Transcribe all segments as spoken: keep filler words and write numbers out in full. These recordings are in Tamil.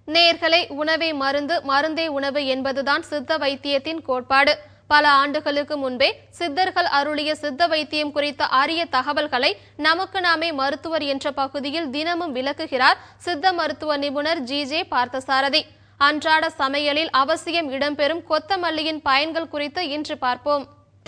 நேயர்களே, உணவே மருந்து, மருந்தே உணவு என்பதுதான் சித்த வைத்தியத்தின் கோட்பாடு. பல ஆண்டுகளுக்கு முன்பே சித்தர்கள் அருளிய சித்த வைத்தியம் குறித்த அரிய தகவல்களை நமக்கு நாமே மருத்துவர் என்ற பகுதியில் தினமும் விளக்குகிறார் சித்த மருத்துவ நிபுணர் ஜி ஜே பார்த்தசாரதி. அன்றாட சமையலில் அவசியம் இடம்பெறும் கொத்தமல்லியின் பயன்கள் குறித்து இன்று பார்ப்போம்.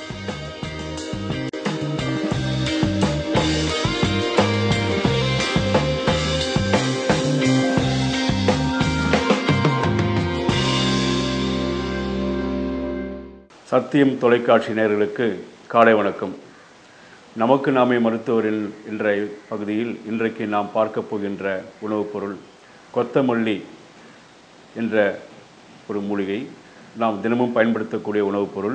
சத்தியம் தொலைக்காட்சி நேயர்களுக்கு காலை வணக்கம். நமக்கு நாமே மருத்துவரில் என்ற பகுதியில் இன்றைக்கு நாம் பார்க்க போகின்ற உணவுப் பொருள் கொத்தமல்லி என்ற ஒரு மூலிகை. நாம் தினமும் பயன்படுத்தக்கூடிய உணவுப் பொருள்.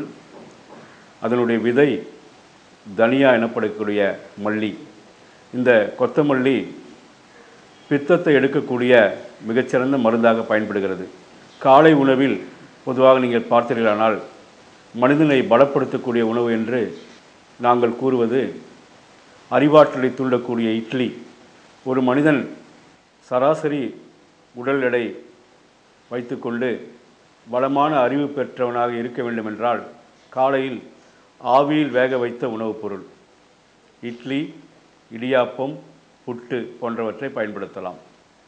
அதனுடைய விதை தனியா எனப்படக்கூடிய மல்லி. இந்த கொத்தமல்லி பித்தத்தை எடுக்கக்கூடிய மிகச்சிறந்த மருந்தாக பயன்படுகிறது. காலை உணவில் பொதுவாக நீங்கள் பார்த்தீர்களானால் மனிதனை பலப்படுத்தக்கூடிய உணவு என்று நாங்கள் கூறுவது அறிவாற்றலை தூண்டக்கூடிய இட்லி. ஒரு மனிதன் சராசரி உடல் எடை வைத்துக்கொண்டு பலமான அறிவு பெற்றவனாக இருக்க வேண்டுமென்றால் காலையில் ஆவியில் வேக வைத்த உணவுப் பொருள் இட்லி, இடியாப்பம், புட்டு போன்றவற்றை பயன்படுத்தலாம்.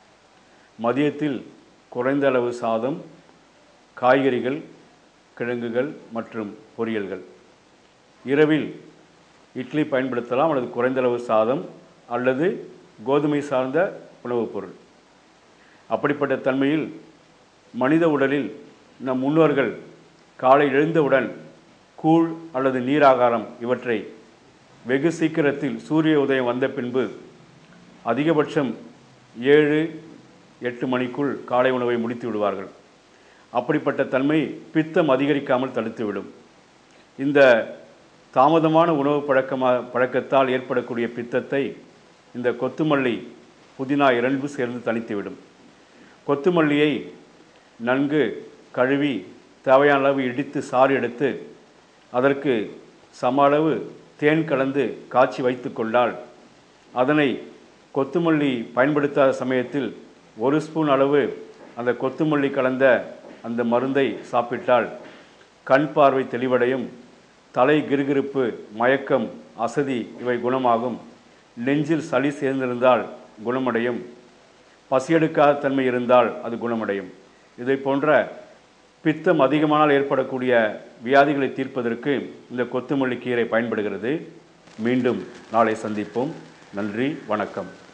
மதியத்தில் குறைந்த அளவு சாதம், காய்கறிகள், கிழங்குகள் மற்றும் பொரியல்கள். இரவில் இட்லி பயன்படுத்தலாம் அல்லது குறைந்தளவு சாதம் அல்லது கோதுமை சார்ந்த உணவுப் பொருள். அப்படிப்பட்ட தன்மையில் மனித உடலில் நம் முன்னோர்கள் காலை எழுந்தவுடன் கூழ் அல்லது நீராகாரம் இவற்றை வெகு சீக்கிரத்தில் சூரிய உதயம் வந்த பின்பு அதிகபட்சம் ஏழு எட்டு மணிக்குள் காலை உணவை முடித்து விடுவார்கள். அப்படிப்பட்ட தன்மை பித்தம் அதிகரிக்காமல் தடுத்துவிடும். இந்த தாமதமான உணவு பழக்கமாக பழக்கத்தால் ஏற்படக்கூடிய பித்தத்தை இந்த கொத்துமல்லி, புதினா இரண்டு சேர்ந்து தணித்துவிடும். கொத்துமல்லியை நன்கு கழுவி தேவையான அளவு இடித்து சாறு எடுத்து அதற்கு சம அளவு தேன் கலந்து காய்ச்சி வைத்து கொண்டால் அதனை கொத்துமல்லி பயன்படுத்தாத சமயத்தில் ஒரு ஸ்பூன் அளவு அந்த கொத்துமல்லி கலந்த அந்த மருந்தை சாப்பிட்டால் கண் பார்வை தெளிவடையும், தலை கிருகிருப்பு, மயக்கம், அசதி இவை குணமாகும். நெஞ்சில் சளி சேர்ந்திருந்தால் குணமடையும். பசியெடுக்காத தன்மை இருந்தால் அது குணமடையும். இதை போன்ற பித்தம் அதிகமானால் ஏற்படக்கூடிய வியாதிகளை தீர்ப்பதற்கு இந்த கொத்துமல்லி கீரை பயன்படுகிறது. மீண்டும் நாளை சந்திப்போம். நன்றி, வணக்கம்.